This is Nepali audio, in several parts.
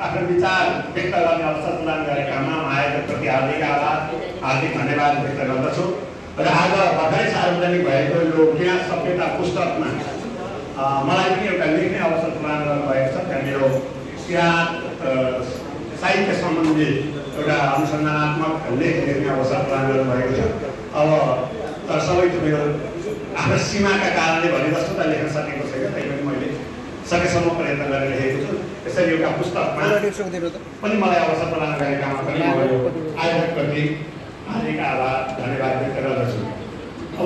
आफ्नो विचार व्यक्त गर्ने अवसर प्रदान गरेकामा आयोजकप्रति हार्दिक आभार हार्दिक धन्यवाद व्यक्त गर्दछु। र आज भर्खरै सार्वजनिक भएको यो किराँत सभ्यता पुस्तकमा मलाई पनि एउटा लेख्ने अवसर प्रदान गर्नुभएको छ। त्यहाँ मेरो किराँत साहित्य सम्बन्धी एउटा अनुसन्धानात्मक लेख लेख्ने अवसर प्रदान गर्नुभएको छ। अब तर सबैको मेरो आफ्नो सीमाका कारणले भने जस्तो त लेख्न सकेको छैन, तैपनि मैले सकेसम्म प्रयत्न गरेर लेखेको छु। त्यसरी एउटा पुस्तकमा पनि मलाई अवसर प्रदान गरेकामा पनि म यो आयोजकप्रति हार्दिक आभार धन्यवाद व्यक्त गर्दछु। अब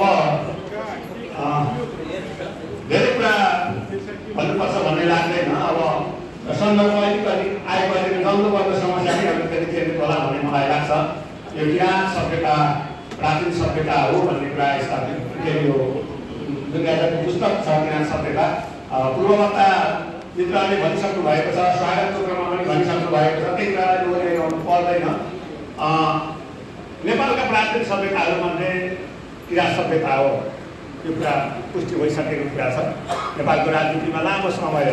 धेरै कुरा भन्नुपर्छ भन्ने लाग्दैन। अब सन्दर्भ अलिकति आएको अलिकति जल्दोबल्दो समस्या पनि अलिकति चेर्नु होला भन्ने मलाई लाग्छ। यो किराँत सभ्यता प्राचीन सभ्यता हो भन्ने कुरा स्थापित यो जुन एउटा पुस्तक छ किराँत सभ्यता पूर्ववक्ता मित्रले भनिसक्नु भएको छ, स्वागतको क्रममा पनि भनिसक्नु भएको छ, त्यही कुरालाई दोहोऱ्याउनु पर्दैन। नेपालका प्राचीन सभ्यताहरूमध्ये किराँत सभ्यता हो, यो कुरा पुष्टि भइसकेको कुरा छ। नेपालको राजनीतिमा लामो समय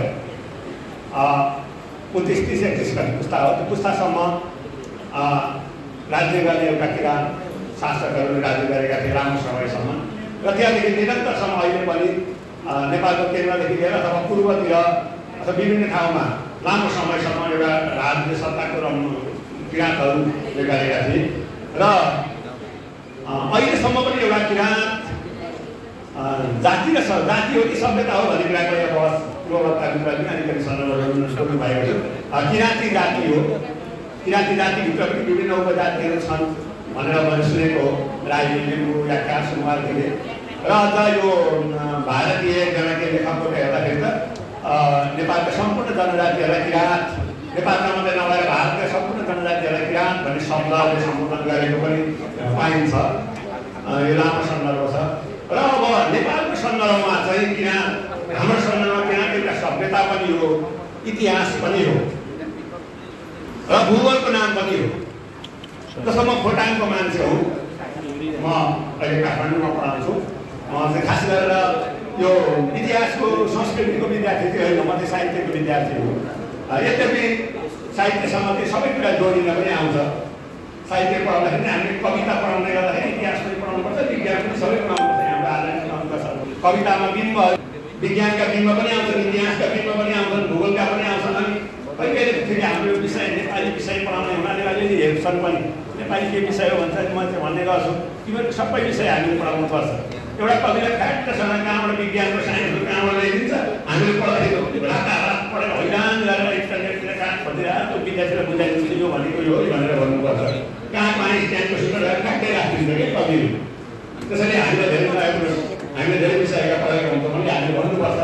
29-30-31 गते पुस्ता हो, त्यो पुस्तासम्म राज्य गर्ने एउटा किराँत शासकहरूले राज्य गरेका थिए लामो समयसम्म। र त्यहाँदेखि निरन्तरसम्म अहिले पनि नेपालको केन्द्रदेखि लिएर अथवा पूर्वतिर अथवा विभिन्न ठाउँमा लामो समयसम्म एउटा राज्य सत्ताको किराँतहरूले गरेका थिए। र अहिलेसम्म पनि एउटा किराँत जाति र जाति हो कि सभ्यता हो भन्ने कुराको अब पूर्ववक्ता मित्रले अलिकति सन्दर्भ सोध्नु भएको छ। किराँती जाति हो, किराँती जातिभित्र पनि विभिन्न उपजातिहरू छन् भनेर मैले सुनेको हो, राई, लिम्बू, याक्का, सुनवारले। र अझ यो भारतीय एकजना के लेखकबाट हेर्दाखेरि त नेपालका सम्पूर्ण जनजातिहरूलाई किराँत, नेपालमा मात्रै नभएर भारतका सम्पूर्ण जनजातिहरूलाई किराँत भन्ने शब्दले सम्बोधन गरेको पनि पाइन्छ। यो लामो सन्दर्भ छ। र अब नेपालको सन्दर्भमा चाहिँ किराँत, हाम्रो सन्दर्भमा किराँत एउटा सभ्यता पनि हो, इतिहास पनि हो र भूगोलको नाम पनि हो। जस्तो म खोटाङको मान्छे हुँ, म अहिले काठमाडौँमा पढाउँछु। म चाहिँ खास गरेर यो इतिहासको संस्कृतिको विद्यार्थी चाहिँ होइन, म चाहिँ साहित्यको विद्यार्थी हुँ। यद्यपि साहित्यसँग चाहिँ सबै कुरा जोडिन पनि आउँछ। साहित्य पढाउँदाखेरि हामीले कविता पढाउँदै गर्दाखेरि इतिहास पनि पढाउनुपर्छ, विज्ञान पनि सबै पढाउनुपर्छ। हाम्रो आधारित आउनुपर्छ। कवितामा बिम्ब, विज्ञानका बिम्ब पनि आउँछन्, इतिहासका बिम्ब पनि आउँछन्, भूगोलका पनि आउँछन्। अनि कहिले फेरि हाम्रो विषय नेपाली विषय पढाउने हुनाले अलिअलि हेर्छन् पनि, नेपाली के विषय हो भन्छ। म चाहिँ भन्ने गर्छु तिमीहरू सबै विषय हामीले पढाउनुपर्छ। एउटा कविलाई फ्याक्टसँग कहाँबाट विज्ञानको साइन्सको कहाँबाट ल्याइदिन्छ, हामीले पढाउँदाखेरि रातारात पढेर हैरान गरेर इन्टरनेटतिर कहाँ खोजेर त्यो विद्यार्थीलाई बुझाइदिन्छ यो भनेको यो भनेर भन्नुपर्छ। कहाँको आइन्स्टाइनको सूत्र फ्याक्टै राखिदिन्छ कि कविले। त्यसैले हामीले धेरै विषयका पढाएका हुन्छौँ भने हामीले भन्नुपर्छ।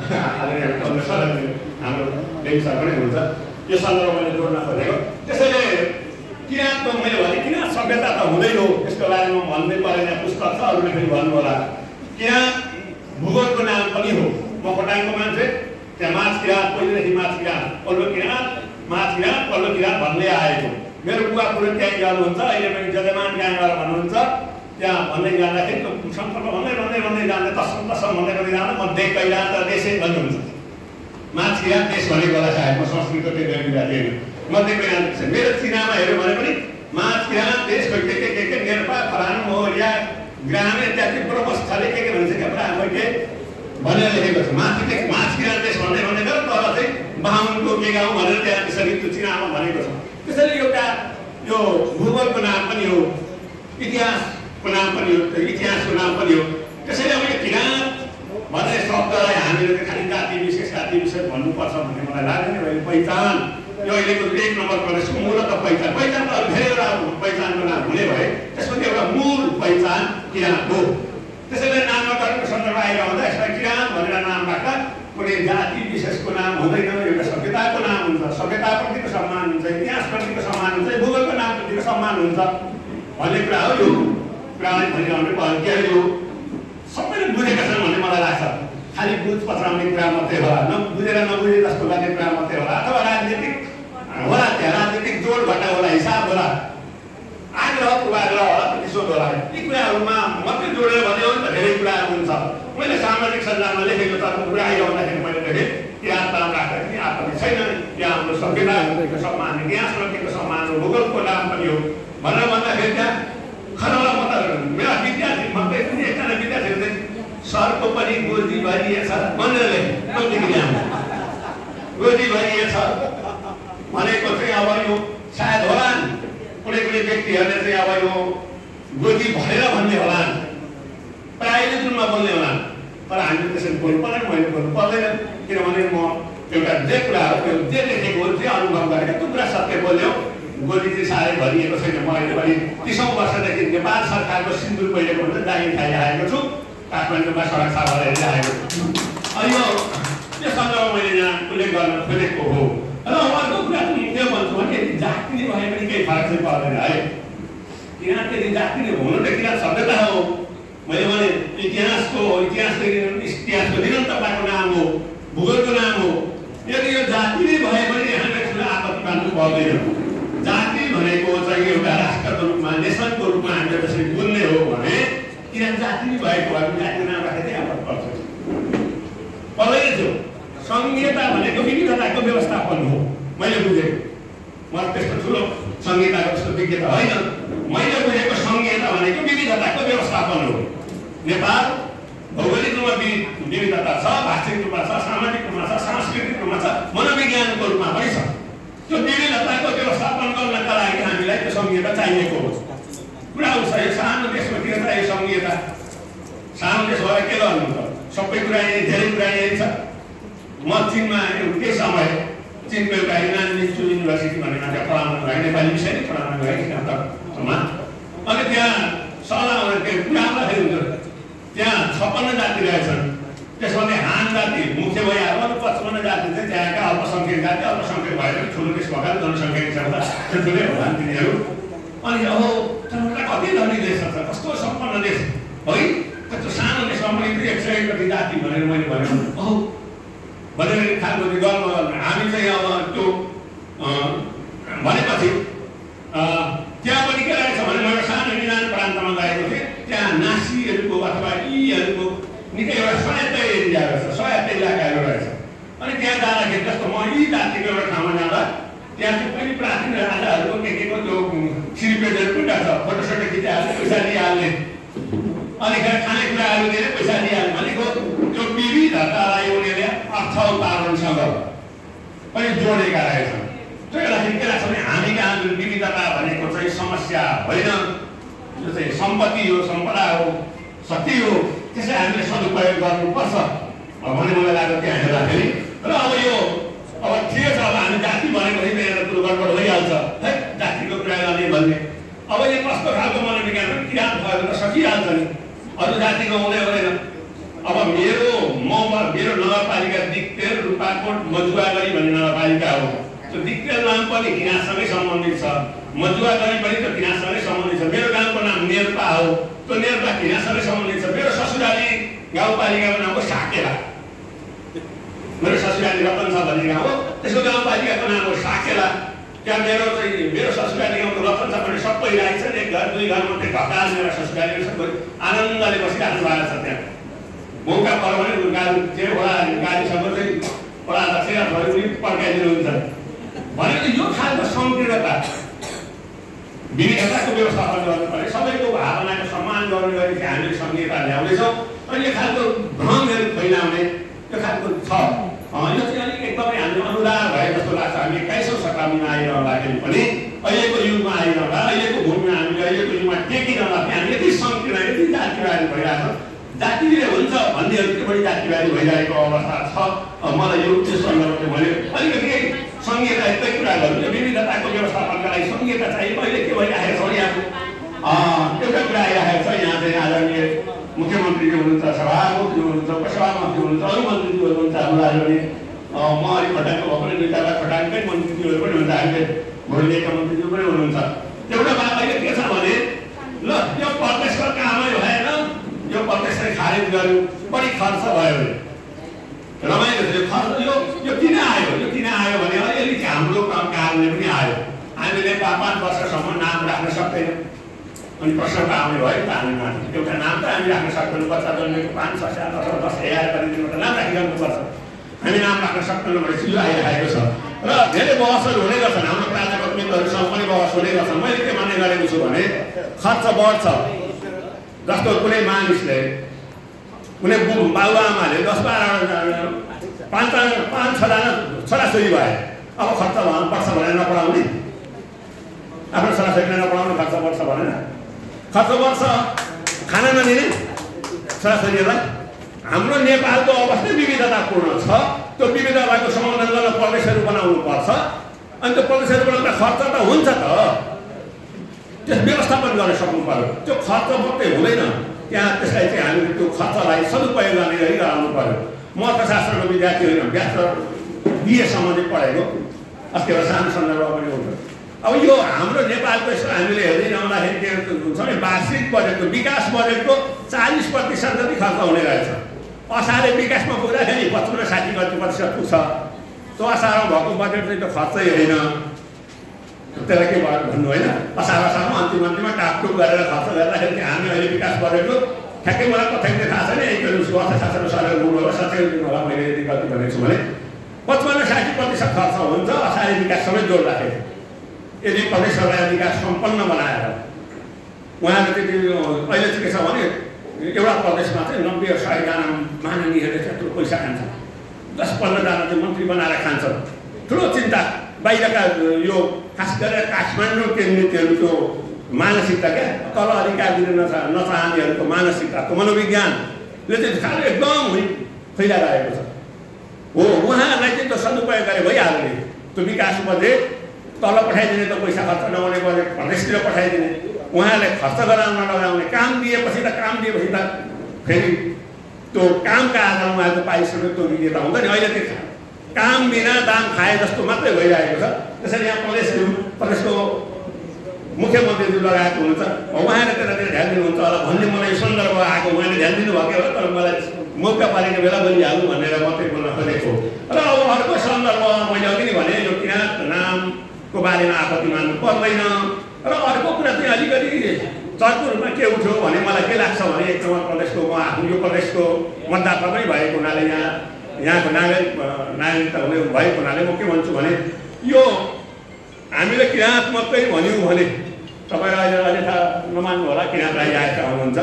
हाम्रो लेखसर पनि हुन्छ। यो सन्दर्भ मैले जोड्न खोजेको। त्यसैले किराँतको मैले भने किराँत सभ्यता त हुँदैन, यसको बारेमा भन्दै परेन, पुस्तक छ, अरूले फेरि भन्नु होला। किराँत भूगोलको नाम पनि हो। म खोटाङको मान्छे, त्यहाँ माछ किराँत, पहिलेदेखि माछ किराँत, पल्लो किराँत, माछ किराँत, पल्लो किराँत भन्दै आएको। मेरो बुवा पुरै त्यहीँ जानुहुन्छ, अहिले पनि जजमान गाउँबाट भन्नुहुन्छ। त्यहाँ भन्दै जाँदाखेरि त्यो सन्दर्भ भन्दै जाँदा तसम भन्दै जाँदा म देख कैलान त देशै भन्नुहुन्छ। माछ किराँत देश भनेको होला सायद, म संस्कृतको त्यो विद्यार्थी होइन। म देख कैलान मेरो चिनामा हेऱ्यो भने पनि माछ किराँत देश के नेर्पा फलानु मोरिया ग्राम इत्यादि पूर्वस्थले के भन्छ क्या पुरा मैले भनेर लेखेको छु। माछ किराँत देश भन्दै गएर तर चाहिँ बाहुनको के गाउँ भनेर त्यहाँ त्यसरी त्यो चिनामा भनेको छ। त्यसैले एउटा यो भूगोलको नाम पनि हो, इतिहासको नाम पनि हो, इतिहासको नाम पनि हो। त्यसैले अब यो किराँत भन्ने शब्दलाई हामीले खालि जाति विशेष भन्नुपर्छ भन्ने मलाई लाग्दैन। पहिचान यो अहिलेको 1 नम्बर प्रदेशको मूलत पहिचान त धेरैवटा पहिचानको नाम हुने भए त्यसको एउटा मूल पहिचान किराँत हो। त्यसैले नामकरणको सन्दर्भ आइरहँदा यसलाई किराँत भनेर नाम राख्दा कुनै जाति विशेषको नाम हुँदैन, एउटा सभ्यताको नाम हुन्छ। सभ्यताप्रतिको सम्मान हुन्छ, इतिहासप्रतिको सम्मान हुन्छ, भूगोलको नामप्रतिको सम्मान हुन्छ भन्ने कुरा हो। यो कुरालाई भनिरहनु पर्यो। के यो सबैले बुझेका छन् भन्ने मलाई लाग्छ। खालि बुझ पत्राउने कुरा मात्रै होला, नबुझेर नबुझे जस्तो गर्ने कुरा मात्रै होला, अथवा राजनीतिक होला, त्यहाँ राजनीतिक जोड घटा होला, हिसाब होला, आग्रह पूर्वाग्रह होला, प्रतिशोध होला। यी कुराहरूमा मात्रै जोडेर भने हो नि त धेरै कुराहरू हुन्छ। मैले सामाजिक सञ्जालमा लेखेको त कुरा आइरहँदाखेरि मैले देखेँ किराँत नाम राख्दाखेरि आपत्ति छैन। त्यहाँ हाम्रो सभ्यताको सम्मान इतिहास रकेको सम्मान हो भूगोलको नाम पनि हो भनेर भन्दाखेरि त्यहाँ खरला मतलब मेरा विद्यार्थी मात्रै एकजना विद्यार्थीले सरको पनि गोजी भरिएछ भनेर गोजी भरिएछ भनेको चाहिँ अब यो सायद होला कुनै कुनै व्यक्तिहरूले चाहिँ अब यो गोजी भरेर भन्ने होला प्रायले जुनमा बोल्ने होला तर हामीले त्यसरी बोल्नु पर्दैन मैले बोल्नु पर्दैन किनभने म एउटा जे कुरा हो त्यो जे लेखेको हो जे अनुभव गरेको त्यो कुरा सत्य बोल्यो गोली चाहिँ साह्रै भरिएको छैन म अहिले पनि 30औं वर्षदेखि नेपाल सरकारको सिन्दुर पहिलेको हुन्छ दागी खाइरहेको छु काठमाडौँमा सडक साफा हेरिरहेको छु अनि यो सन्दर्भमा मैले यहाँ उल्लेख गर्न खोजेको हो र अर्को कुरा चाहिँ के भन्छु भने जाति भए पनि केही फरक चाहिँ पर्दैन है किन त्यति जाति हुनु त किन सभ्यता हो मैले भने इतिहासको निरन्तरताको नाम हो भूगोलको नाम हो यदि यो जाति नै भए पनि हामीले ठुलो आपत्ति मान्नु पर्दैन जाति भनेको चाहिँ एउटा राष्ट्रको रूपमा नेसनको रूपमा हामीले त्यसरी बुझ्ने हो भने किन जाति नै भएको भए पनि जातिको नाम राखेर चाहिँ आपत्ति पर्छ पर्दैन थियो संहिता भनेको विविधताको व्यवस्थापन हो मैले बुझेको म त्यस्तो ठुलो संहिताको त्यस्तो विज्ञता होइन मैले बुझेको संहिता भनेको विविधताको व्यवस्थापन हो नेपाल भौगोलिक रूपमा विविधता छ भाषिक रूपमा छ सामाजिक रूपमा छ सांस्कृतिक रूपमा छ मनोविज्ञानको रूपमा पनि छ त्यो विविधताको व्यवस्थापन गर्नका लागि हामीलाई त्यो संहिता चाहिएको हो कुरा हुन्छ यो सानो देशमा किन चाहियो संहिता सानो देश भएर के गर्नु त सबै कुरा धेरै कुरा यही छ म चीनमा केही समय चीनको एउटा नानमित्सु युनिभर्सिटी भन्ने मान्छे पढाउनु भयो नेपाली विषय नै पढाउनु भयो स्नातकमा अनि त्यहाँ सल्लाह कुरा आउँदाखेरि हुन्छ त्यहाँ 56 जाति रहेछन् त्यसमध्ये हान जाति मुख्य भइहाल्यो अरू 55 जाति चाहिँ त्यहाँका अल्पसङ्ख्यक जाति अल्पसङ्ख्यक भएर ठुलो देश भएर जनसङ्ख्या हिसाबमा ठुल्ठुलै होला तिनीहरू अनि अब कति धनी देश छ कस्तो सम्पन्न देश है त्यस्तो सानो देशमा पनि 100 कति जाति भनेर मैले भनेको भनेर खालको गर्व हामी चाहिँ अब त्यो भनेपछि त्यहाँ पनि के रहेछ भने मैले सानो निदान प्रान्तमा गएको थिएँ त्यहाँ नासीहरूको अथवा यीहरूको निकै एउटा स्वायत्त एरिया रहेछ स्वायत्त इलाकाहरू रहेछ अनि त्यहाँ जाँदाखेरि जस्तो म यी जातिको एउटा ठाउँमा जाँदा त्यहाँ चाहिँ पनि प्राचीन राजाहरूको के को त्यो सिरिपेटहरू पनि छ फोटोसोटो खिचिहाल्ने पैसा लिइहाल्ने अनि खानेकुराहरू धेरै पैसा लिइहाल्ने भनेको त्यो विविधतालाई उनीहरूले अर्थ उदाहरणसँग पनि जोडेका रहेछन् त्यो बेलाखेरि के लाग्छ भने हामी कहाँ जुन विविधता भनेको चाहिँ समस्या होइन यो चाहिँ सम्पत्ति हो सम्पदा हो शक्ति हो त्यसलाई हामीले सदुपयोग गर्नुपर्छ भन्ने मलाई लाग्यो त्यहाँ हेर्दाखेरि र अब यो अब ठिकै छ अब हामी जाति भनेपछि मेरो कुरो गडबड भइहाल्छ है जातिको कुरा गर्ने भन्ने अब यो कस्तो खालको मनोविज्ञान पनि किरात भयो त सकिहाल्छ नि अरू जातिको हुँदै हुँदैन अब मेरो नगरपालिका दिक्तेर रूपाकोट मजुवागढी भन्ने नगरपालिका हो त्यो दिक्तेर नाम पनि किराँतसँगै सम्बन्धित छ मजुवागढी पनि त्यो किराँतसँगै सम्बन्धित छ मेरो गाउँको नाम नेर्पा हो त्यो नेर्पा किराँतसँगै सम्बन्धित छ मेरो ससुराली गाउँपालिकाको नाम हो साकेला मेरो ससुराली रतन छ भन्ने गाउँ हो त्यसको गाउँपालिकाको नाम हो साकेला त्यहाँ मेरो ससुराली गाउँको रतन छ भने सबै राखेको छ एक घर दुई घर मात्रै ढकाल मेरो ससुराली सबै आनन्दले बसिराख्नु भएको छ त्यहाँ मौका पर्यो भने गाडी गाडीसँग चाहिँ पढा दसेर भयो पनि पड्काइदिनुहुन्छ भनेको यो खालको संकीर्णता विविधताको व्यवस्थापन गर्नु पर्यो सबैको भावनाको सम्मान गर्ने गरी चाहिँ हामीले संहिता ल्याउँदैछौँ अनि यो खालको भ्रमहरू फैलाउने त्यो खालको छ यो चाहिँ अलिक एकदमै हामीले अनुदार भए जस्तो लाग्छ हामी 21औं शताब्दीमा आइरहँदाखेरि पनि अहिलेको युगमा आइरहँदा अहिलेको भूमिमा हामीले अहिलेको युगमा टेकिरहँदा हामी यति सङ्कीर्ण यति जातिवादी भइरहेको छ जातिले हुन्छ भन्नेहरू त्यो बढी जातिवादी भइरहेको अवस्था छ मलाई यो सन्दर्भले मैले अलिकति संहिता यस्तै कुरा गर्नु यो विविधताको व्यवस्थापनका लागि संहिता चाहियो अहिले के भइरहेको छ यहाँ एउटा कुरा आइरहेको छ यहाँ चाहिँ आदरणीय मुख्यमन्त्रीज्यू हुनुहुन्छ सभामुखज्यू हुनुहुन्छ उपसभामुखज्यू हुनुहुन्छ अरू मन्त्रीज्यूहरू हुनुहुन्छ हामीलाई आदरणीय म अलिक खटाङको भएको पनि दुईवटा खटाङकै मन्त्रीज्यूहरू पनि हुन्छ हामीले भोलिका मन्त्रीज्यू पनि हुनुहुन्छ एउटा बात अहिले के छ भने ल यो प्रदेशको कामै भएन यो प्रदेशले खारेज गर्यो बढी खर्च भयो रमाइलो थियो खर्च यो किन आयो भने अलिअलि हाम्रो कारणले पनि आयो हामीले 5 वर्षसम्म नाम राख्न सक्दैनौँ अनि प्रश्न आउने भयो त हामी माथि एउटा नाम त हामी राख्न सक्दैनौँ बच्चा जन्मेको 5 6 7 10 11 गरिदिनु त नाम राखिरहनुपर्छ हामी नाम राख्न सक्दैनौँ भने यो आइरहेको छ र र धेरै बहसहरू हुने गर्छन् हाम्रो प्राध्यापक मित्रहरूसँग पनि बहस हुने गर्छन्। मैले के मान्ने गरेको छु भने खर्च बढ्छ। जस्तो कुनै मानिसले कुनै बाबुआमाले 10-12 5-6जना छोराछोरी भए अब खर्च बढ्छ भनेर नपढाउने, आफ्नो छोराछोरीलाई नपढाउने खर्च बढ्छ भनेर। खर्च बढ्छ खाना नदिने छोराछोरीहरूलाई। हाम्रो नेपालको अवस्था विविधतापूर्ण छ। त्यो विविधताको समाधान गर्न प्रदेशहरू बनाउनु पर्छ। अनि त्यो प्रदेशहरू बनाउँदा खर्च त हुन्छ त, त्यस व्यवस्थापन गर्न सक्नु पर्यो। त्यो खर्च मात्रै हुँदैन, त्यहाँ त्यसलाई चाहिँ हामीले त्यो खर्चलाई सदुपयोग गर्ने गरी गराउनु पर्यो। म अर्थशास्त्रको विद्यार्थी होइन, ब्याचलर बिएसम्म चाहिँ पढेको। अस्ति एउटा सानो सन्दर्भ पनि हुन्छ। अब यो हाम्रो नेपालको यसो हामीले हेर्दै जाँदाखेरि के हुन्छ भने वार्षिक बजेटको विकास बजेटको 40% जति खर्च हुने रहेछ। असारे विकासमा पुग्दाखेरि 55-60% पुग्छ। त्यो असारमा भएको बजेट चाहिँ त्यो खर्चै होइन। त्यसलाई के भयो भन्नु होइन, असारमा अन्तिममा टापटुप गरेर खर्च गर्दाखेरि हामी अहिले विकास बजेटको ठ्याक्कै मलाई कथाले थाहा छैन, अर्थशास्त्रको सरल गुण होला, सचेत गुण होला। मैले यदि गल्ती भनेको छु भने 55-60% खर्च हुन्छ असारे विकास समेत जोड्दाखेरि। यदि प्रदेशहरूलाई विकास सम्पन्न बनाएर उहाँले त्यति अहिले चाहिँ के छ भने एउटा प्रदेशमा चाहिँ 90-100जना माननीयहरूले त्यत्रो पैसा खान्छ, 10-15 जना चाहिँ मन्त्री बनाएर खान्छ। ठुलो चिन्ता बाहिरका यो खास गरेर काठमाडौँ केन्द्रितहरूको मानसिकता क्या, तल अधिकार दिन नचाहनेहरूको मानसिकता, त्यो मनोविज्ञानले चाहिँ खालि एकदम फैलाइरहेको छ। हो उहाँहरूलाई चाहिँ त्यो सदुपयोग गरे भइहाल्यो नि। त्यो विकास बजेट तल पठाइदिने, त पैसा खर्च नहुने बजेट प्रदेशतिर पठाइदिने, उहाँले खर्च गराउन लगाउने, काम दिएपछि त फेरि त्यो कामका आधारमा उहाँको पारिश्रमिक तोकिदिए त हुन्छ नि। अहिले त्यो काम बिना दाम खाए जस्तो मात्रै भइरहेको छ। त्यसरी यहाँ प्रदेशको मुख्यमन्त्रीज्यू लगाएको हुन्छ, उहाँले त्यसलाई ध्यान दिनुहुन्छ होला भन्ने मलाई सन्दर्भ आएको। उहाँले ध्यान दिनुभएको होला, तर मलाई मौका पारेको बेला बोलिहाल्नु भनेर मात्रै बोल्न खोजेको। र अब अर्को सन्दर्भ मैले अघि नै भने यो किराँत नामको बारेमा आपत्ति मान्नु पर्दैन। र अर्को कुरा चाहिँ अलिकति चर्को रूपमा के उठ्यो भने मलाई के लाग्छ भने एक नम्बर प्रदेशको म आफ्नो यो प्रदेशको मतदाता पनि भएको हुनाले यहाँको नागरिकता हुने भएको हुनाले म के भन्छु भने यो हामीले किराँत मात्रै भन्यौँ भने तपाईँहरू अहिले थाहा नमान्नु होला, किराँतलाई आएका हुनुहुन्छ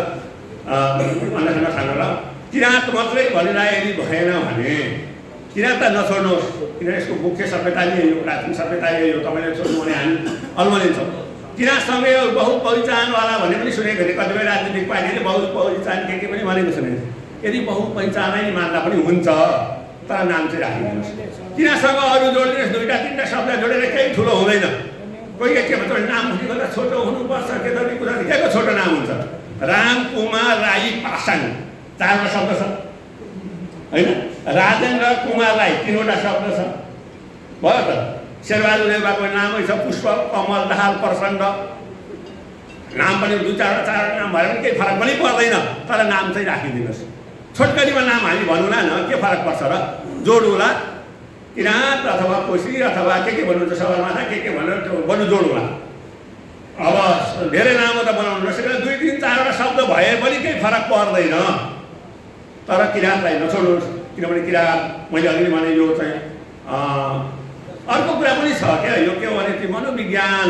अन्य खानु होला। किराँत मात्रै भनिरहे यदि भएन भने किराँत नछोड्नुहोस्, किनभने यसको मुख्य सभ्यता नै यो, प्राचीन सभ्यता यो। तपाईँले छोड्नु भने हामी अल्मलिन्छौँ। किराँतसँगै बहुपहिचानवाला भन्ने पनि सुनेको थिएँ, कतिपय राजनीतिक पार्टीले बहुपहिचान के पनि भनेको सुनेको थिएँ। यदि बहुपहिचानै मान्दा पनि हुन्छ, तर नाम चाहिँ राखिदिनुहोस्। किराँतसँग अरू जोडिदिनुहोस्, 2-3 शब्द जोडेर केही ठुलो हुँदैन। कोही के भन्छ नाम गर्दा छोटो हुनुपर्छ, के त कुरा केको छोटो नाम हुन्छ। रामकुमार राई पासाङ 4वटा शब्द छ होइन, राजेन्द्र कुमार राई 3वटा शब्द छ, भयो त। शेरबहादुर देउवाको नामै छ पुष्प कमल दाहाल प्रचण्ड, नाम पनि 2-4 नाम भएर पनि केही फरक पनि पर्दैन, तर नाम चाहिँ राखिदिनुहोस्। छोटकरीमा नाम हामी भन्नुला न, के फरक पर्छ र, जोडुला किराँत अथवा कोशी अथवा के भन्नुहुन्छ सगरमाथा के भनेर बरु जोडुला। अब धेरै नाम त बनाउनु नसकेर 2-3-4वटा शब्द भए पनि केही फरक पर्दैन, तर किराँतलाई नछोड्नुहोस्। किनभने किराँत मैले अघि भने यो चाहिँ अर्को कुरा पनि छ क्या, यो के भने त्यो मनोविज्ञान,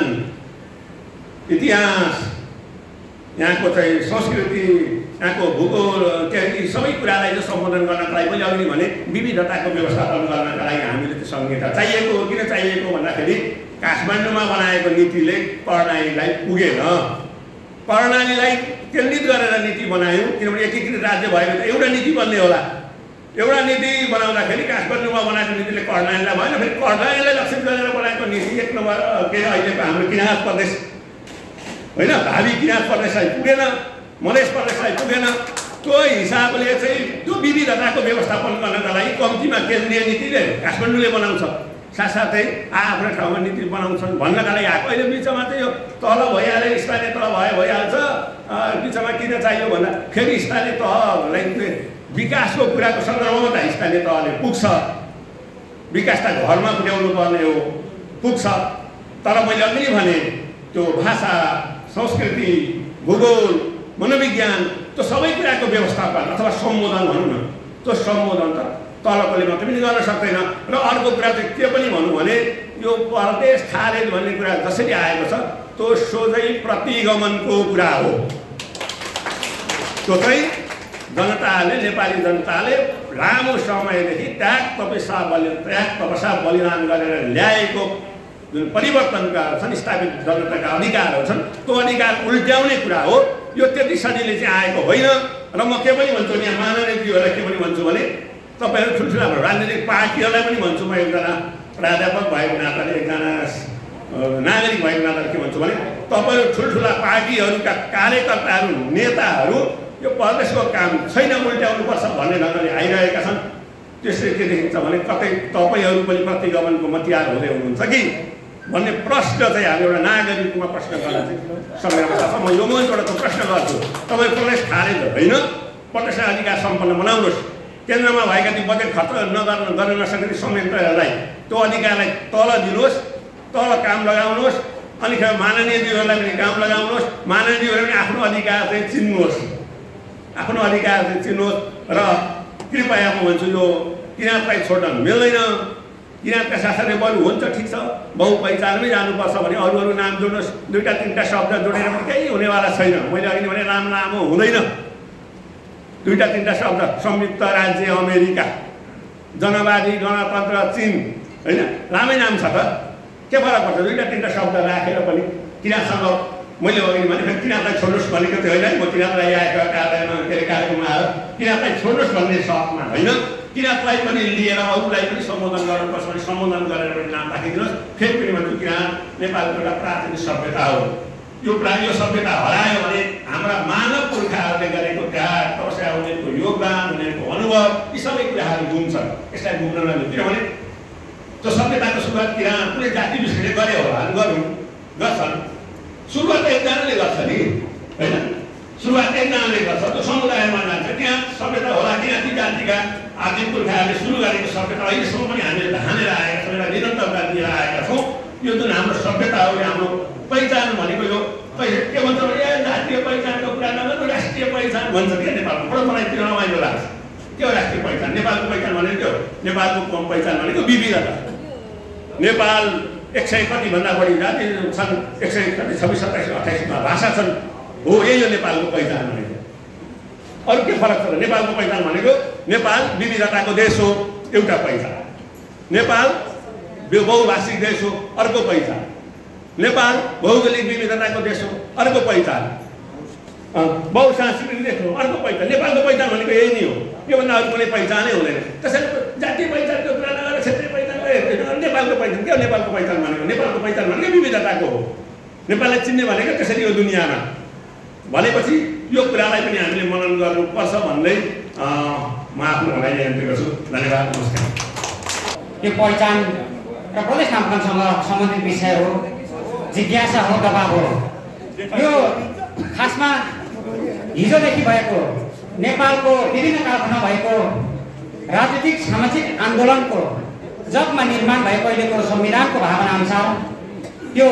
इतिहास, यहाँको चाहिँ संस्कृति, यहाँको भूगोल त्यहाँदेखि सबै कुरालाई चाहिँ सम्बोधन गर्नका लागि मैले अघि भने विविधताको व्यवस्थापन गर्नका लागि हामीले त्यो संहिता चाहिएको हो। किन चाहिएको भन्दाखेरि काठमाडौँमा बनाएको नीतिले प्रणालीलाई पुगेन, प्रणालीलाई केन्द्रित गरेर नीति बनायौँ। किनभने एकीकृत राज्य भएको त एउटा नीति बन्ने होला, एउटा नीति बनाउँदाखेरि काठमाडौँमा बनाएको नीतिले कर्णालीलाई भएन, फेरि कर्णालीलाई लक्षित गरेर बनाएको नीति एक नम्बर के अहिलेको हाम्रो किराँत प्रदेश होइन, भावी किराँत प्रदेशलाई पुगेन, मधेस प्रदेशलाई पुगेन। त्यो हिसाबले चाहिँ त्यो विविधताको व्यवस्थापन गर्नका लागि कम्तीमा केन्द्रीय नीतिले काठमाडौँले बनाउँछ, साथसाथै आफ्नो ठाउँमा नीति बनाउँछन् भन्नका लागि आएको। अहिले बिचमा चाहिँ यो तल भइहाल्यो, स्थानीय तह भइहाल्छ, बिचमा किन चाहियो भन्दा फेरि स्थानीय तहलाई विकासको कुराको सन्दर्भमा त स्थानीय तहले पुग्छ, विकास त घरमा पुर्याउनु पर्ने हो, पुग्छ। तर मैले अघि नै भने त्यो भाषा, संस्कृति, भूगोल, मनोविज्ञान, त्यो सबै कुराको व्यवस्थापन अथवा सम्बोधन भनौँ न, त्यो सम्बोधन त तलकोले मात्रै पनि गर्न सक्दैन। र अर्को कुरा चाहिँ के पनि भनौँ भने यो परदेश खारेज भन्ने कुरा जसरी आएको छ त्यो सोझै प्रतिगमनको कुरा हो। त्यो चाहिँ जनताले नेपाली जनताले लामो समयदेखि त्याग तपस्या बलिदान गरेर ल्याएको जुन परिवर्तनका छन् स्थापित जनताका अधिकारहरू छन् त्यो अधिकार उल्ट्याउने कुरा हो। यो त्यति सजिलै चाहिँ आएको होइन। र म के पनि भन्छु यहाँ माननीयज्यूहरूलाई के पनि भन्छु भने तपाईँहरू ठुल्ठुला राजनीतिक पार्टीहरूलाई पनि भन्छु। म एकजना प्राध्यापक भएको नाताले एकजना नागरिक भएको नाताले के भन्छु भने तपाईँहरू ठुल्ठुला पार्टीहरूका कार्यकर्ताहरू नेताहरू यो परदेशको काम छैन उल्ट्याउनुपर्छ भन्ने ढङ्गले आइरहेका छन्। त्यसले के देखिन्छ भने कतै तपाईँहरू पनि प्रतिगमनको मतियार हुँदै हुनुहुन्छ कि भन्ने प्रश्न चाहिँ हामी एउटा नागरिकमा प्रश्न गर्न चाहिँ संग्राम छ। म यो मञ्चबाट प्रश्न गर्छु, तपाईँ प्रदेश खारेज होइन, प्रदेश अधिकार सम्पन्न बनाउनुहोस्। केन्द्रमा भएका ती बजेट खर्च गर्न नसक्ने संयन्त्रहरूलाई त्यो अधिकारलाई तल दिनुहोस्, तल काम लगाउनुहोस्। अनि माननीयज्यूहरूलाई पनि काम लगाउनुहोस्। माननीयज्यूहरूले पनि आफ्नो अधिकार चाहिँ चिन्नुहोस्, आफ्नो अधिकार चाहिँ चिन्नुहोस्। र कृपया म भन्छु यो किराँतलाई छोड्न मिल्दैन। किराँतका शासनले बरु हुन्छ ठिक छ बहुपहिचानमै जानुपर्छ भने अरू नाम जोड्नुहोस्, दुईटा तिनवटा शब्द जोडेर पनि केही हुनेवाला छैन। मैले अघि भने नाम लामो हुँदैन, दुईटा तिनवटा शब्द संयुक्त राज्य अमेरिका, जनवादी गणतन्त्र चीन होइन लामै नाम छ त के फरक पर्छ? दुईटा तिनवटा शब्द राखेर पनि किराँतसँग मैले अघि भने फेरि किराँतलाई छोड्नुहोस् भनेको थियो होइन। म किराँतलाई आएको कार्यालयमा के अरे कार्यक्रममा आएर किराँतलाई छोड्नुहोस् भन्ने सकमा होइन, किराँतलाई पनि लिएर अरूलाई पनि सम्बोधन गर्नुपर्छ भने सम्बोधन गरेर पनि नाम राखिदिनुहोस्। फेरि पनि भन्छु किराँत नेपालको एउटा प्राचीन सभ्यता हो। यो सभ्यता हरायो भने हाम्रा मानव पुर्खाहरूले गरेको त्याग तपस्या, उनीहरूको योगदान, उनीहरूको अनुभव यी सबै कुराहरू गुम्छन्। यसलाई गुम्न नदिनु, किनभने त्यो सभ्यताको सुरुवात किराँत कुनै जाति विशेषले गरे होला गर्छन्। सुरुवात एकजनाले गर्छ नि होइन, सुरुवात एकजनाले गर्छ, त्यो समुदायमा जान्छ। त्यहाँ सभ्यता होला कि ती जातिका आदि पुर्खाहरूले सुरु गरेको सभ्यता अहिलेसम्म पनि हामीले धानेर आएका छौँ, एउटा निरन्तरता दिएर आएका छौँ। यो जुन हाम्रो सभ्यता हो, हाम्रो पहिचान भनेको यो के भन्छ भने जातीय पहिचानको कुरा नगर्नु राष्ट्रिय पहिचान भन्छ क्या नेपालमा। बडो मलाई त्यो रमाइलो लाग्छ। के हो राष्ट्रिय पहिचान? नेपालको पहिचान भनेको के हो? नेपालको पहिचान भनेको विविधता। नेपाल 100 कतिभन्दा बढी जाति छन्, 126, 27, 28 भाषा छन्। हो यही हो नेपालको पहिचान भनेको। अरू के फरक छ? नेपालको पहिचान भनेको नेपाल विविधताको देश हो, एउटा पहिचान। नेपाल बहुभाषिक देश हो, अर्को पहिचान। नेपाल भौगोलिक विविधताको देश हो, अर्को पहिचान। बहुसांस्कृतिक देश हो, अर्को पहिचान। नेपालको पहिचान भनेको यही नै हो, योभन्दा अरू कुनै पहिचानै हुँदैन। त्यसैले जातीय पहिचानको कुरा नगरेर क्षेत्रीय पहिचान नेपालको पहिचान के हो? नेपालको पहिचान भनेको नेपालको पहिचान भनेको विविधताको हो। नेपाललाई चिन्ने भनेको त्यसरी हो दुनियाँमा भनेपछि यो कुरालाई पनि हामीले मनन गर्नुपर्छ भन्दै म आफ्नो भनाइ अन्त्य गर्छु। धन्यवाद, नमस्कार। यो पहिचान र प्रदेश नामाङ्कनसँग सम्बन्धित विषय हो, जिज्ञासा हो, दबाब हो। यो खासमा हिजोदेखि भएको नेपालको विभिन्न कालखण्डमा भएको राजनीतिक सामाजिक आन्दोलनको जगमा निर्माण भएको अहिलेको संविधानको भावना अनुसार त्यो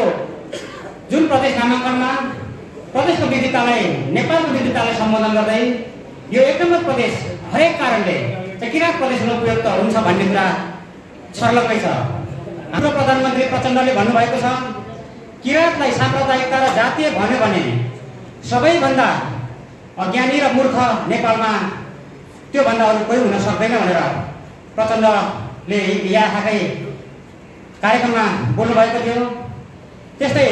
जुन प्रदेश नामाङ्कनमा प्रदेशको विविधतालाई, नेपालको विविधतालाई सम्बोधन गर्दै यो एक नम्बर प्रदेश हरेक कारणले चाहिँ किराँत प्रदेश हुन उपयुक्त हुन्छ भन्ने कुरा सर्लक्कै छ। हाम्रो प्रधानमन्त्री प्रचण्डले भन्नुभएको छ किराँतलाई साम्प्रदायिकता र जातीय भन्यो भने सबैभन्दा अज्ञानी र मूर्ख नेपालमा त्योभन्दा अरू कोही हुन सक्दैन भनेर प्रचण्डले यहाँकै कार्यक्रममा बोल्नुभएको थियो। त्यस्तै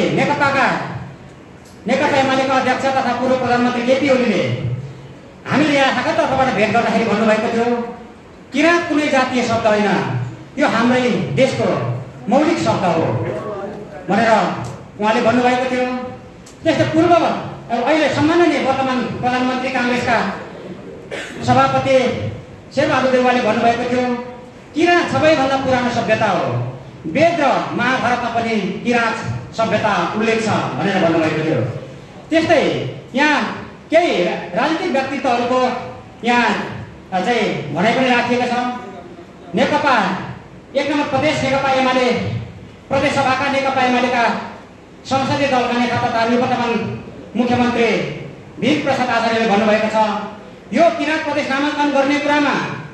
नेकपा एमालेका अध्यक्ष तथा पूर्व प्रधानमन्त्री केपी ओलीले हामीले यहाँकै तर्फबाट भेट गर्दाखेरि भन्नुभएको थियो किराँत कुनै जातीय शब्द होइन, यो हाम्रै देशको मौलिक शब्द हो भनेर उहाँले भन्नुभएको थियो। त्यस्तै पूर्व अहिले सम्माननीय वर्तमान प्रधानमन्त्री काङ्ग्रेसका सभापति शेरबहादुर देउवाले भन्नुभएको थियो किराँत सबैभन्दा पुरानो सभ्यता हो, वेद र महाभारतमा पनि किराँत सभ्यता उल्लेख छ भनेर भन्नुभएको थियो। त्यस्तै यहाँ केही राजनीतिक व्यक्तित्वहरूको यहाँ चाहिँ भनाइ पनि राखिएको छ। नेकपा एक नम्बर प्रदेश नेकपा एमाले प्रदेश सभाका नेकपा एमालेका संसदीय दलका नेता तथा निवर्तमान मुख्यमन्त्री भीम प्रसाद आचार्यले भन्नुभएको छ यो किराँत प्रदेश नामाङ्कन गर्ने कुरामा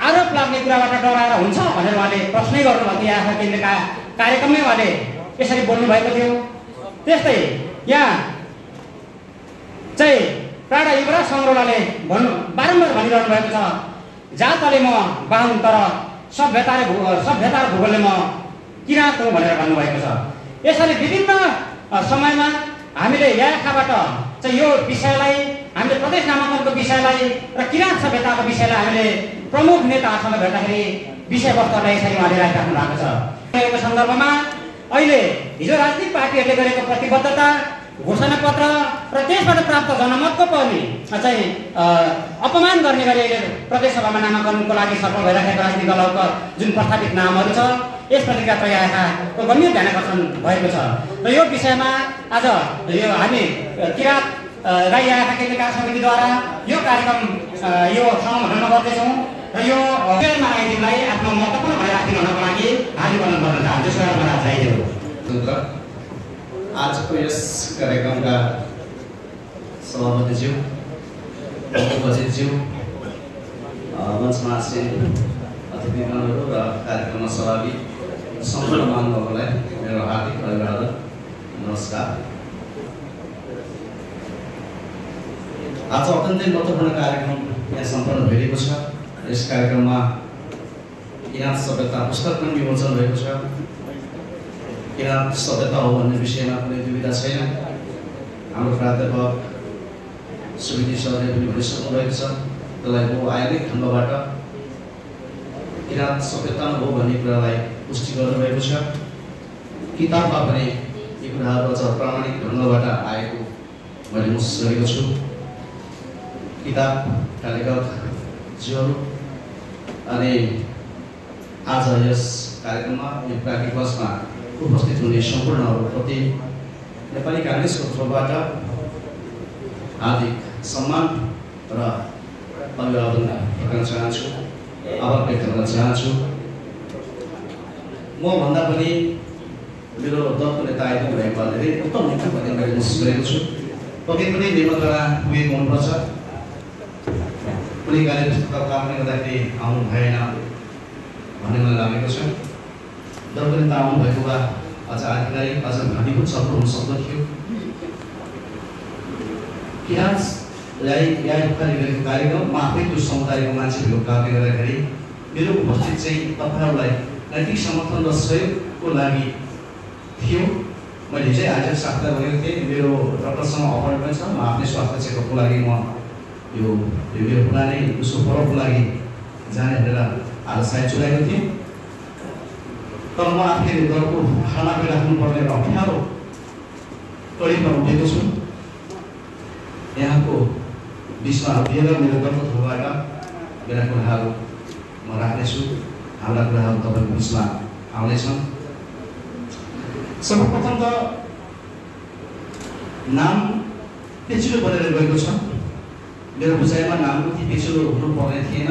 आरोप लाग्ने कुराबाट डराएर हुन्छ भनेर उहाँले प्रश्नै गर्नुभएको थियो। आशा केन्द्रका कार्यक्रममै उहाँले यसरी बोल्नु भएको थियो। त्यस्तै यहाँ चाहिँ प्राडा युवराज सङ्ग्रौलाले बारम्बार भनिरहनु भएको छ, जातले म बाहुन तर सभ्यता र भूगोलले म किराँत हुँ भनेर भन्नुभएको छ। यसरी विभिन्न समयमा हामीले याखाबाट चाहिँ यो विषयलाई, हामीले प्रदेश नामाङ्कनको विषयलाई र किराँत सभ्यताको विषयलाई हामीले प्रमुख नेताहरूसँग भेट्दाखेरि विषयवस्तुलाई यसरी उहाँले राखिराख्नु भएको छ। यो सन्दर्भमा अहिले हिजो राजनीतिक पार्टीहरूले गरेको प्रतिबद्धता, घोषणापत्र र त्यसबाट प्राप्त जनमतको पनि चाहिँ अपमान गर्ने गरी प्रदेशसभामा नामाङ्कनको लागि सफल भइराखेका राजनीतिक दलहरूको जुन प्रस्तावित नामहरू छ यसप्रतिका तयारीको गम्भीर ध्यान आकर्षण भएको छ। र यो विषयमा आज यो हामी किराँत राई आँखा केन्द्र समितिद्वारा यो कार्यक्रम यो सम्बोधन गर्दैछौँ र यो आइडीलाई आफ्नो महत्त्वपूर्ण भएर राखिदिनु हुनको लागि हार्दिक अनुरोध गर्न चाहन्छु। सर आजको यस कार्यक्रमका सभापतिज्यू, उपस्थितज्यू, मञ्चमा आसीन अतिथिगणहरू र कार्यक्रममा सहभागी सम्पूर्ण महानुभावहरूलाई मेरो हार्दिक अभिवादन, नमस्कार। आज अत्यन्तै महत्त्वपूर्ण कार्यक्रम यहाँ सम्पन्न भइरहेको छ। यस कार्यक्रममा किराँत सभ्यता पुस्तक पनि विमोचन भएको छ। किराँत सभ्यता हो भन्ने विषयमा कुनै दुविधा छैन। हाम्रो प्राध्यापक सुविधि सरले पनि भनिसक्नु भएको छ। त्यसलाई बहुआयामिक ढङ्गबाट किराँत सभ्यता हो भन्ने कुरालाई पुष्टि गर्नुभएको छ। किताबमा पनि यी कुराहरू अझ प्रामाणिक ढङ्गबाट आएको मैले महसुस गरेको छु। किताबका लेखकज्यूहरू अनि आज यस कार्यक्रममा यो प्राज्ञिक बसमा उपस्थित हुने सम्पूर्णहरूप्रति नेपाली काङ्ग्रेसको तर्फबाट हार्दिक सम्मान र अभिवादन गर्न चाहन्छु, आभार व्यक्त गर्न चाहन्छु। म भन्दा पनि मेरो दलको नेता आइपुग्नुभएका धेरै उत्तम नेता भन्ने मैले महसुस गरेको छु। पक्कै पनि निमन्त्रणा पुगेको हुनुपर्छ। कुनै कार्यव्यस्तताको कारणले गर्दाखेरि आउनु भएन भन्ने मलाई लागेको छ। दलको नेता आउनुभएको भए अझ आधिकारिक, अझ घनीभूत सफल हुन सक्दथ्यो। किराँत राई आँखाले गरेको कार्यक्रम आफै त्यो समुदायको मान्छेहरूको कारणले गर्दाखेरि मेरो उपस्थित चाहिँ तपाईँहरूलाई नैतिक समर्थन र सहयोगको लागि थियो। मैले चाहिँ आज साथीलाई भनेको थिएँ मेरो डक्टरसँग अपोइन्टमेन्ट छ, म आफ्नै स्वास्थ्य चेकअपको लागि म यो मेरो पुरानै उसको परको लागि जाने भनेर आज सायद चुराएको थिएँ। तर म आफैले दलको खाना राख्नुपर्ने र अप्ठ्यारो कडीमा उठेको छु। यहाँको बिचमा दिएर मेरो दलको तर्फबाट मेरा कुराहरू म राख्नेछु। हाम्रा कुराहरू तपाईँको बिचमा आउनेछन्। सर्वप्रथम त नाम पेचिलो बनेर गएको छ। मेरो बुझाइमा नाम उति पेचिलो हुनुपर्ने थिएन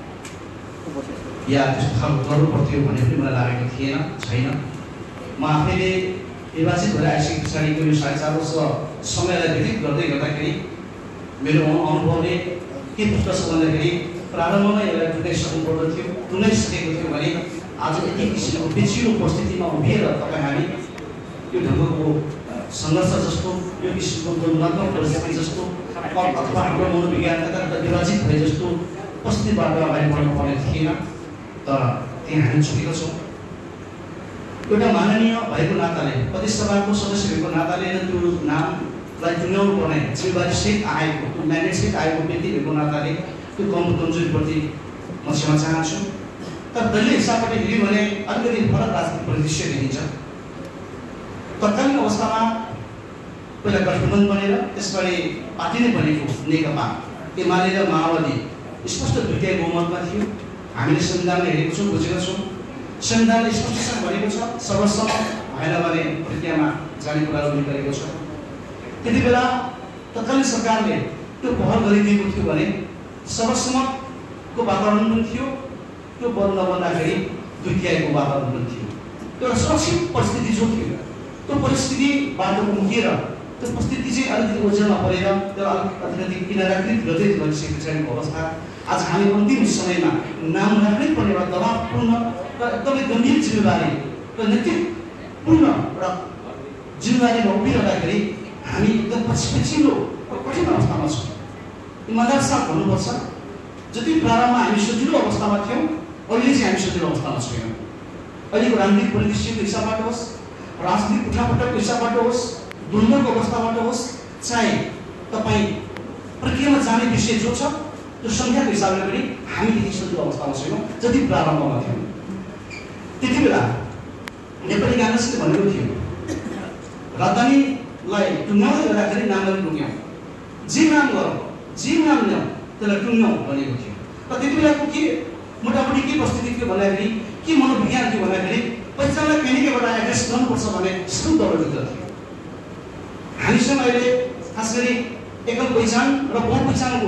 या त्यस्तो खालको गर्नु पर्थ्यो भन्ने पनि मलाई लागेको थिएन, छैन। म आफैले निर्वाचित भएर आइसके पछाडिको यो 4.5 वर्ष समयलाई व्यतीत गर्दै गर्दाखेरि मेरो अनुभवले के बुझ्दछ भन्दाखेरि प्रारम्भमा यसलाई टुङ्गाइसकेको थियो भने आज यति किसिमको पेचिलो परिस्थितिमा उभिएर तपाईँ हामी यो ढङ्गको सङ्घर्ष जस्तो, यो किसिमको तुलनात्मक परिस्थिति जस्तो अथवा हाम्रो मनोविज्ञानका निर्वाचित भए जस्तो परिस्थितिबाट अगाडि बढ्नुपर्ने थिएन। तर त्यहाँ हामी चुकेका छौँ। एउटा माननीय भएको नाताले, प्रदेशसभाको सदस्य भएको नाताले त्यो नामलाई चुनाउनु पर्ने जिम्मेवारीसहित आएको, त्यो म्यान्डेटसहित आएको व्यक्ति भएको नाताले त्यो कमजोरीप्रति म क्षमा चाहन्छु। तर दलीय हिसाबबाट हेऱ्यो भने अलिकति फरक राजनीतिक परिदृश्य देखिन्छ। तत्कालीन अवस्थामा पहिला गठबन्धन बनेर त्यसपछि पार्टी नै बनेको नेकपा एमाले र माओवादी स्पष्ट दुईटै बहुमतमा थियो। हामीले संविधानले हेरेको छौँ, बुझेका छौँ। संविधानले स्पष्टसँग भनेको छ सर्वसम्मत भएन भने प्रक्रियामा जाने कुराहरू उल्लेख गरेको छ। त्यति बेला तत्कालीन सरकारले त्यो पहल गरिदिएको थियो भने सर्वसम्मतको वातावरण पनि थियो। त्यो बन्द नबन्दाखेरि 2/3 वातावरण पनि थियो। एउटा सुरक्षित परिस्थिति जो थियो त्यो परिस्थितिबाट उम्किएर त्यो परिस्थिति चाहिँ अलिकति ओझेलमा परेर त्यो अलिकति किनाराकृत गर्दै गइसकेको छैन अवस्था। आज हामी अन्तिम समयमा नाम राख्नै पर्ने एउटा दबावपूर्ण र एकदमै गम्भीर जिम्मेवारी र नैतिकपूर्ण र जिम्मेवारीमा उभिरहँदाखेरि हामी एकदम पछिल्लो कठिन अवस्थामा छौँ। इमान्दार साथ भन्नुपर्छ, जति प्रारम्भमा हामी सजिलो अवस्थामा थियौँ अहिले चाहिँ हामी सजिलो अवस्थामा छैनौँ। अहिलेको राजनीतिक परिदृश्यको हिसाबबाट होस्, राजनीतिक उठापटकको हिसाबबाट होस्, द्वन्द्वको अवस्थाबाट होस्, चाहे तपाईँ प्रक्रियामा जाने विषय जो छ त्यो सङ्ख्याको हिसाबले पनि हामी त्यति सजिलो अवस्थामा छैनौँ जति प्रारम्भमा थियौँ। त्यति बेला नेपाली काङ्ग्रेसले भनेको थियो राजधानीलाई टुङ्ग्याउँदै गर्दाखेरि नामलाई टुङ्ग्याउँ, जे नाम गरौँ जे नाम ल्याउँ त्यसलाई टुङ्ग्याउँ भनेको थियो। र त्यति बेलाको के मोटामोटी के परिस्थिति थियो भन्दाखेरि के मनोविज्ञान थियो भन्दाखेरि पहिचानलाई कहीँ न कहीँबाट एड्रेस गर्नुपर्छ भन्ने शुद्ध दौडभित्र थियो। हामीसँग अहिले खास गरी एकल पहिचान र बहु पहिचानको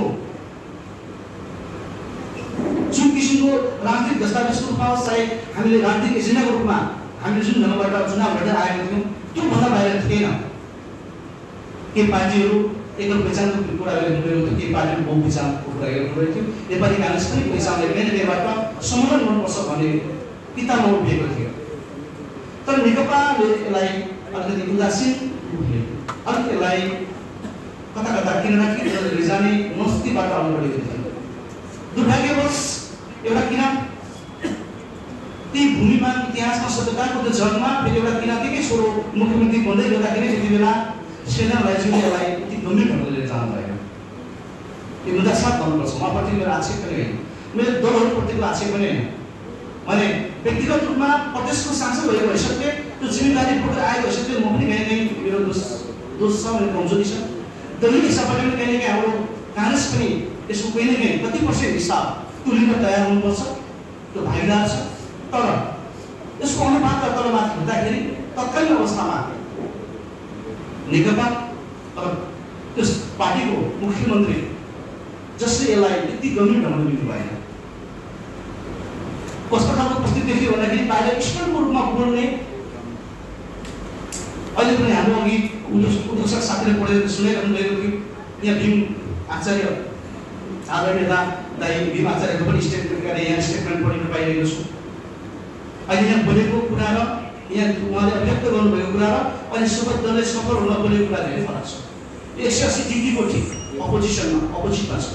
जुन किसिमको राजनीतिक दस्तावेजको रूपमा होस्, चाहे हामीले राजनीतिक एजेन्डाको रूपमा हामीले जुन ढङ्गबाट चुनाव लडेर आएको थियौँ त्योभन्दा बाहिर थिएन। केही पार्टीहरू एकल पहिचानको कुरा गरिरहेको थियो, केही पार्टीहरू बहु पहिचानको कुरा गरिरहेको थियो। नेपाली काङ्ग्रेस पनि पहिचानलाई कहीँ न कहीँबाट सम्बोधन गर्नुपर्छ भन्ने पितामा उभिएको थियो। तर नेकपाले यसलाई अलिकति उदासीन उभियो, अलिक यसलाई कता कता किनाराकृत गरेर लैजाने मनस्थितिबाट अगाडि बढेको थियो। दुर्भाग्यवश एउटा किन ती भूमिमा इतिहासमा सभ्यताको त्यो जगमा फेरि एउटा किराँतीकै छोरो मुख्यमन्त्री बन्दै गर्दाखेरि त्यति बेला सेना राईज्यूले यसलाई यति गम्भीर ढङ्गले लिएर जानु भएन। यो मुद्दा साथ भन्नुपर्छ। उहाँप्रति मेरो आक्षेप पनि होइन, मेरो दलहरूप्रतिको आक्षेप पनि होइन। भने व्यक्तिगत रूपमा प्रदेशको सांसद भएको हैसियतले त्यो जिम्मेदारी बोकेर आएको हैसियतले म पनि कहीँ न कहीँ मेरो दोष छ, मेरो कमजोरी छ। दलीय हिसाबबाट पनि कहीँ न कहीँ हाम्रो काङ्ग्रेस पनि यसको कहीँ न कहीँ कति % हिसाब त्यो लिन तयार हुनुपर्छ, त्यो भागीदार छ। तर यसको अनुपात तलमाथि हुँदाखेरि तत्कालीन अवस्थामा नेकपा त्यस पार्टीको मुख्यमन्त्री जसले यसलाई यति गम्भीर ढङ्गले लिनु भएन। कस्तो खालको परिस्थिति देखियो भन्दाखेरि बाहिर स्टलको रूपमा बोल्ने, अहिले पनि हाम्रो अघि उद्योगक साथीले पढेर सुनाइरहनु भएको थियो, यहाँ भीम आचार्य आदरणीय दाइ भीम आचार्यको पनि स्टेटमेन्ट गरेर यहाँ स्टेटमेन्ट पढिन पाइरहेको छु। अहिले यहाँ बोलेको कुरा र यहाँ उहाँले अभिव्यक्त गर्नुभएको कुरा र अहिले सबै दलले सफल हुन बोलेको कुरा धेरै फरक छ। 180 डिग्रीको ठिक अपोजिसनमा अपोजिटमा छ।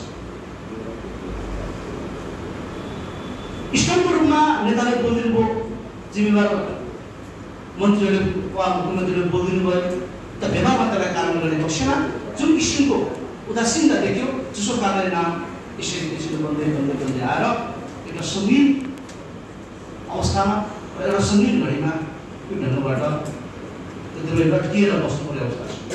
स्टलको रूपमा नेताले बोलिदिनु भयो, जिम्मेवार मन्त्रीहरूले वा मुख्यमन्त्रीले बोलिदिनु भयो। त व्यवहारमा त्यसलाई कानुन गर्ने पक्षमा जुन किसिमको उदासीनता देखियो, जसको कारणले नाम यसरी बन्दै आएर एउटा सङ्गीन अवस्थामा एउटा सङ्गीन घडीमा त्यो ढङ्गबाट त्यसले लट्किएर बस्नुपर्ने अवस्था छ।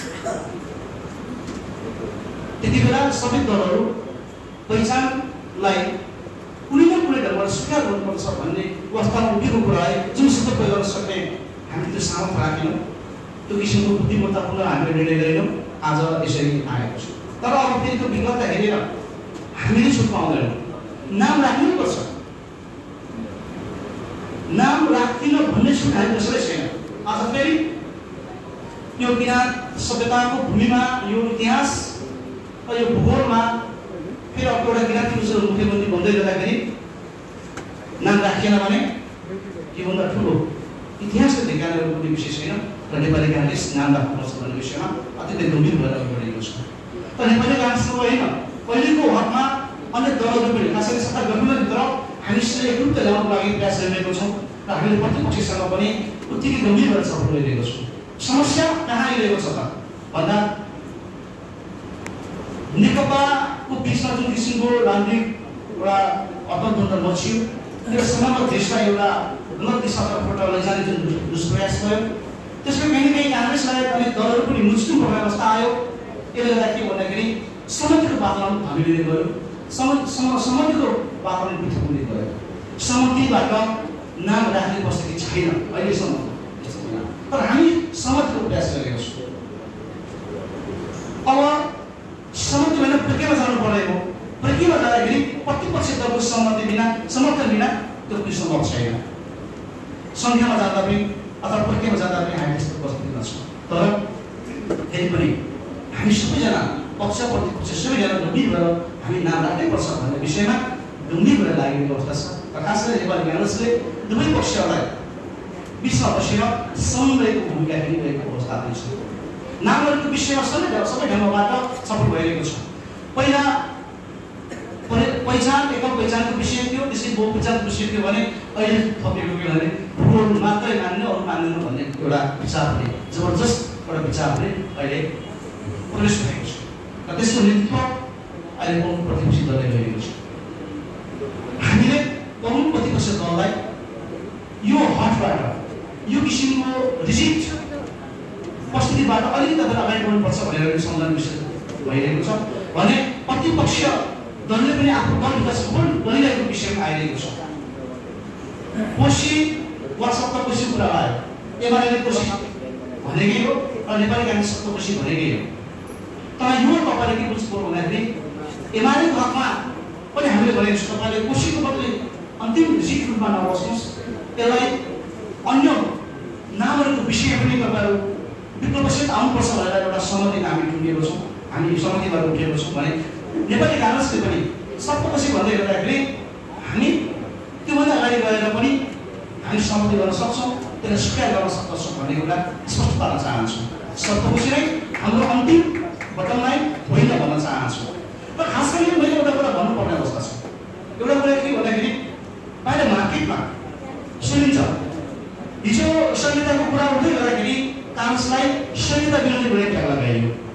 त्यति बेला सबै दलहरू पहिचानलाई कुनै न कुनै ढङ्गबाट स्वीकार गर्नुपर्छ भन्ने अवस्थामा उभिएको कुरालाई जुनसित प्रयोग गर्न सक्ने हामी त्यो सामर्थ राखेनौँ, त्यो किसिमको बुद्धिमत्तापूर्ण हामीले निर्णय गरेनौँ। आज यसरी आएको छ। तर अब फेरि त्यो विगतलाई हेरेर हामीले छुट पाउँदैनौँ। नाम राख्नुपर्छ, नाम राख्दिन भन्ने छुट हामी कसैलाई छैन। आज फेरि यो किराँत सभ्यताको भूमिमा, यो इतिहास र यो भूगोलमा फेरि अर्को एउटा किराँती मुख्यमन्त्री बन्दै गर्दाखेरि नाम राखिएन भने योभन्दा ठुलो इतिहासले देखाउने कुनै विषय छैन। र नेपाली काङ्ग्रेस नाम राख्नुपर्छ भन्ने विषयमा अत्यन्तै गम्भीर भएर अघि बढेको छ। तर नेपाली काङ्ग्रेसको होइन, अहिलेको हकमा अन्य दलहरू पनि खास गरी सत्ता गठबन्धनभित्र हामीसँग एकरूपता ल्याउनको लागि प्रयास गरिरहेको छौँ र हामीले प्रतिपक्षसँग पनि उत्तिकै गम्भीर भएर छलफल गरिरहेको छौँ। समस्या कहाँ आइरहेको छ त भन्दा नेकपाको बिचमा जुन किसिमको राजनीतिक एउटा अन्तर्द्वन्द्व मचियो, त्यो समग्र देशलाई एउटा गलत दिशातर्फबाट लैजाने जुन दुष्प्रयास भयो, त्यसमा कहीँ न कहीँ काङ्ग्रेसलाई अनि दलहरू पनि मुस्लिम पर्ने अवस्था आयो। यसले गर्दा के भन्दाखेरि सहमतिको वातावरण धमिलिँदै गयो, सहमतिको वातावरण पृथक हुँदै गयो। सहमतिबाट नाम राख्ने परिस्थिति छैन अहिलेसम्म, तर हामी सहमतिको प्रयास गरेका छौँ। अब सहमति भएन प्रक्रियामा जानु परेको, प्रक्रियामा जाँदाखेरि प्रतिपक्ष दलको सहमति बिना, समर्थन बिना त्यो कुनै सम्भव छैन। सङ्ख्यामा जाँदा पनि अथवा प्रक्रियामा जाँदा पनि हामी त्यस्तो परिस्थितिमा छौँ। तर फेरि पनि सबैजना पक्ष प्रतिपक्ष सबैजना गम्भीर भएर हामी नाम राख्नैपर्छ भन्ने विषयमा गम्भीर भएर लागेको अवस्था छ र खास गरी नेपाली काङ्ग्रेसले दुवै पक्षलाई बिचमा बसेर समन्वयको भूमिका खेलिरहेको अवस्था पनि छ। नामहरूको विषयमा सबै ढङ्गबाट सफल भइरहेको छ। पहिला पहिचान एकल पहिचानको विषय थियो, त्यसै बहुपहिचानको विषय थियो भने अहिले थपिएको के भने भूगोल मात्रै मान्ने अरू मान्दैन भन्ने एउटा विचारले जबरजस्त एउटा विचारले अहिले प्रवेश भएको छ र त्यसको नेतृत्व अहिले बहु प्रतिपक्षी दलले गरिरहेको छ। हामीले बहु प्रतिपक्ष दललाई यो हटबाट यो किसिमको रिजिट परिस्थितिबाट अलिकति अगाडि बढ्नुपर्छ भनेर सम्झाउने विषय भइरहेको छ भने प्रतिपक्ष दलले पनि आफ्नो दलभित्र सफल गरिरहेको विषयमा आइरहेको छ। कोशी वा सप्तकोशी कुरा आयो, एमाले कोशी भनेकै हो र नेपाली काङ्ग्रेस सप्तकोशी भनेकै हो। तर यो तपाईँले के बुझ्नु भन्दाखेरि एमालेको हकमा पनि हामीले भनेको छौँ तपाईँले कोशीको बदली अन्तिम रिजिट रूपमा नबस्नुहोस्, यसलाई अन्य नामहरूको विषय पनि तपाईँहरू विकल्पसहित आउनुपर्छ भनेर एउटा सहमतिमा हामी टुङ्गेको छौँ, हामी सहमतिबाट उठेको छौँ भने नेपाली काङ्ग्रेसले पनि सप्तकोशी भन्दै गर्दाखेरि हामी त्योभन्दा अगाडि गएर पनि हामी सहमति गर्न सक्छौँ, त्यसलाई स्वीकार गर्न सक्छौँ भन्ने कुरा स्पष्ट पार्न चाहन्छौँ। सप्तकोशी नै हाम्रो अन्तिम बटम लाइन होइन भन्न चाहन्छु। र खास गरी मैले एउटा कुरा भन्नुपर्ने अवस्था छ। एउटा कुरा के भन्दाखेरि बाहिर मार्केटमा सुनिन्छ हिजो संहिताको कुरा उठ्दै गर्दाखेरि काङ्ग्रेसलाई संहिता विरोधी भने ट्याग लगाइयो।